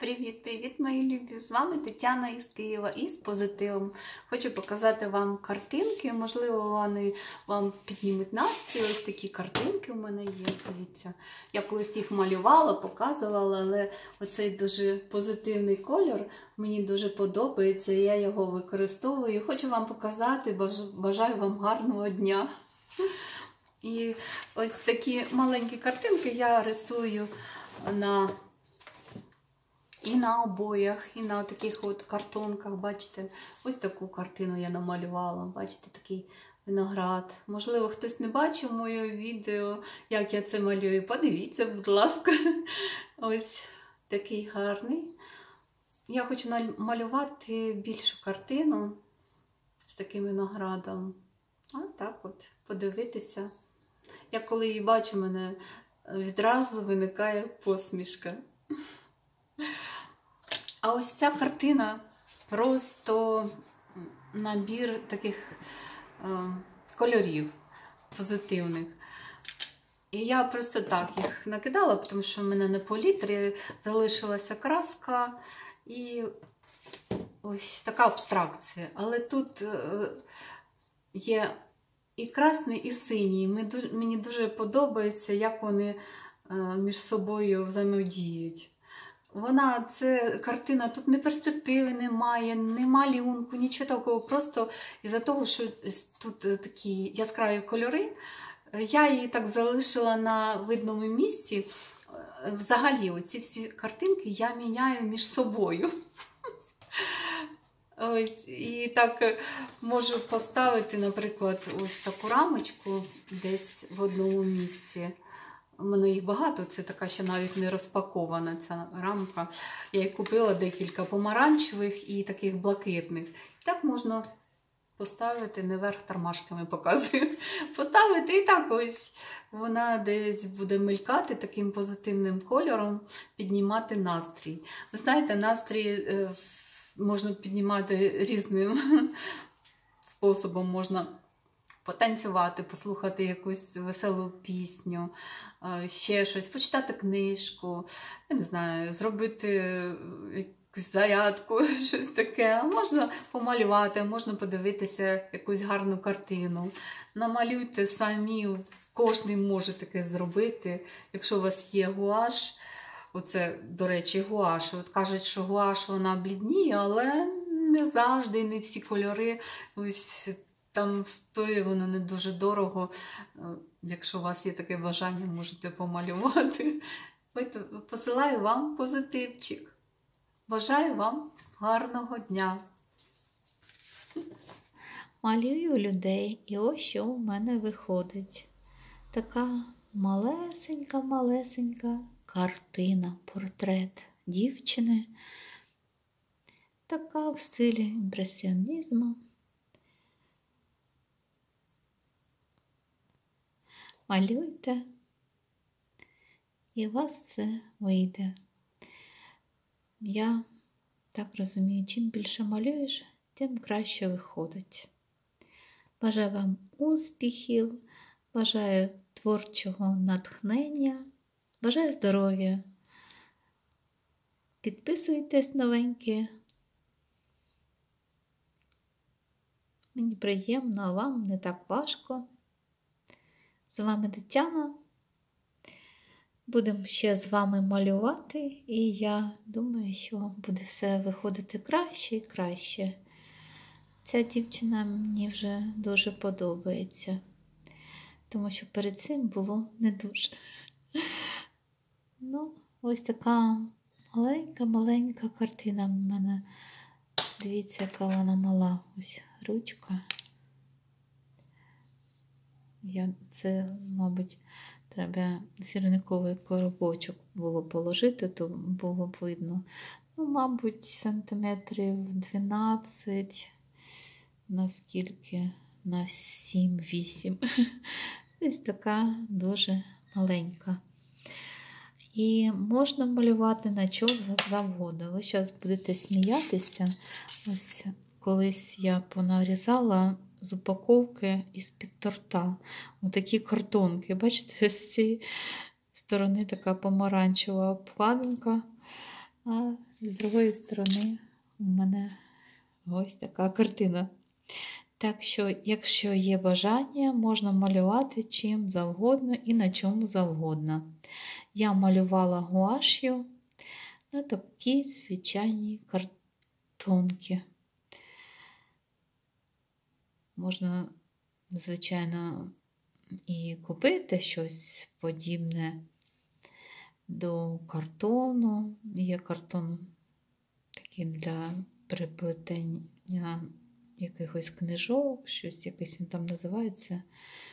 Привіт, мої любі! З вами Тетяна із Києва і з позитивом. Хочу показати вам картинки, можливо, вони вам піднімуть настрій. Ось такі картинки у мене є, дивіться. Я колись їх малювала, показувала, але оцей дуже позитивний кольор мені дуже подобається, я його використовую. Хочу вам показати, бажаю вам гарного дня. І ось такі маленькі картинки я рисую і на обоях, і на таких от картонках, бачите, ось таку картину я намалювала, бачите, такий виноград. Можливо, хтось не бачив моє відео, як я це малюю, подивіться, будь ласка. Ось такий гарний. Я хочу намалювати більшу картину з таким виноградом. Ось так от, подивитися. Я коли її бачу, в мене відразу виникає посмішка. А ось ця картина просто набір таких кольорів позитивних. І я просто так їх накидала, тому що в мене на палітрі залишилася краска і ось така абстракція. Але тут є і красний, і синій. Мені дуже подобається, як вони між собою взаємодіють. Це картина, тут ні перспективи немає, ні малюнку, нічого такого. Просто із-за того, що тут такі яскраві кольори, я її так залишила на видному місці. Взагалі, оці всі картинки я міняю між собою. Ось, і так можу поставити, наприклад, ось таку рамочку десь в одному місці. У мене їх багато, це така ще навіть не розпакована ця рамка. Я їх купила декілька помаранчевих і таких блакитних. І так можна поставити, не верх тормашками показую. Поставити і так ось вона десь буде мелькати таким позитивним кольором, піднімати настрій. Ви знаєте, настрій можна піднімати різним способом. Можна потанцювати, послухати якусь веселу пісню, ще щось, почитати книжку, я не знаю, зробити якусь зарядку, щось таке. Можна помалювати, можна подивитися якусь гарну картину. Намалюйте самі, кожен може таке зробити. Якщо у вас є гуаш, оце, до речі, гуаш. От кажуть, що гуаш вона блідніє, але не завжди, не всі кольори. Ось там стоїть воно не дуже дорого. Якщо у вас є таке бажання, можете помалювати. Посилаю вам позитивчик. Бажаю вам гарного дня. Малюю людей, і ось що у мене виходить. Така малесенька картина, портрет дівчини. Така в стилі імпресіонізму. Малюйте, і у вас все вийде. Я так розумію, чим більше малюєш, тим краще виходить. Бажаю вам успіхів, бажаю творчого натхнення, бажаю здоров'я. Підписуйтесь новенькі. Мені приємно, а вам не так важко. З вами Тетяна. Будемо ще з вами малювати, і я думаю, що буде все виходити краще і краще. Ця дівчина мені вже дуже подобається, тому що перед цим було не дуже. Ну, ось така маленька картина в мене. Дивіться, яка вона мала. Ось ручка. Це, мабуть, треба сірниковий коробочок було положити, то було б видно. Ну, мабуть, сантиметрів 12, наскільки, на 7-8. Ось така дуже маленька. І можна малювати на чому завгодно. Ви зараз будете сміятися. Ось колись я понарізала з упаковки із-під торта. Отакі картонки. Бачите, з цієї сторони така помаранчева обкладинка, а з другої сторони у мене ось така картина. Так що, якщо є бажання, можна малювати чим завгодно і на чому завгодно. Я малювала гуаш'ю на такі звичайні картонки. Можна, звичайно, і купити щось подібне до картону. Є картон такий для приплетення якихось книжок, щось якесь він там називається.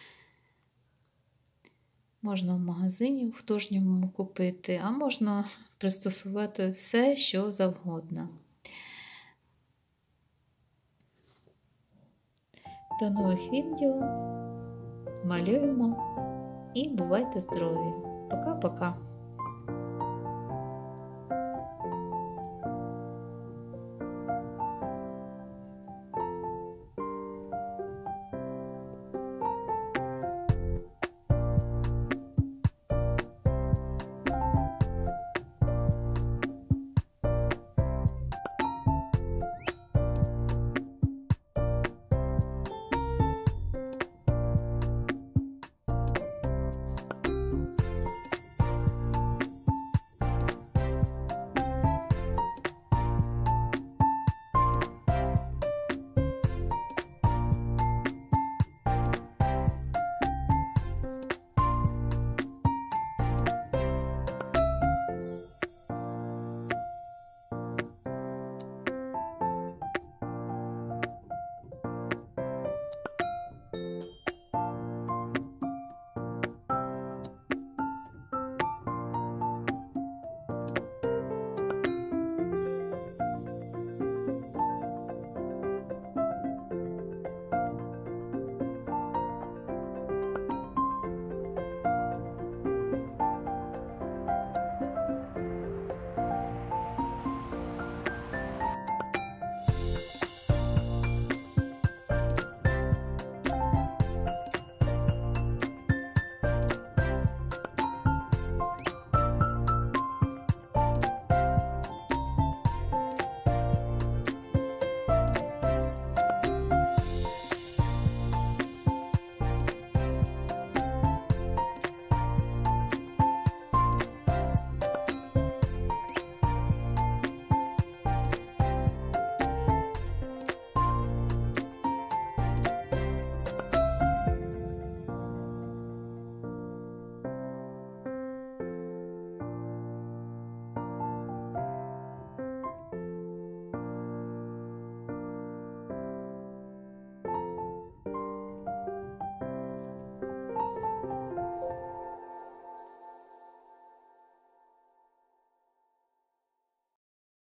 Можна в магазині в художньому купити, а можна пристосувати все, що завгодно. До нових відео. Малюємо і бувайте здорові. Пока-пока.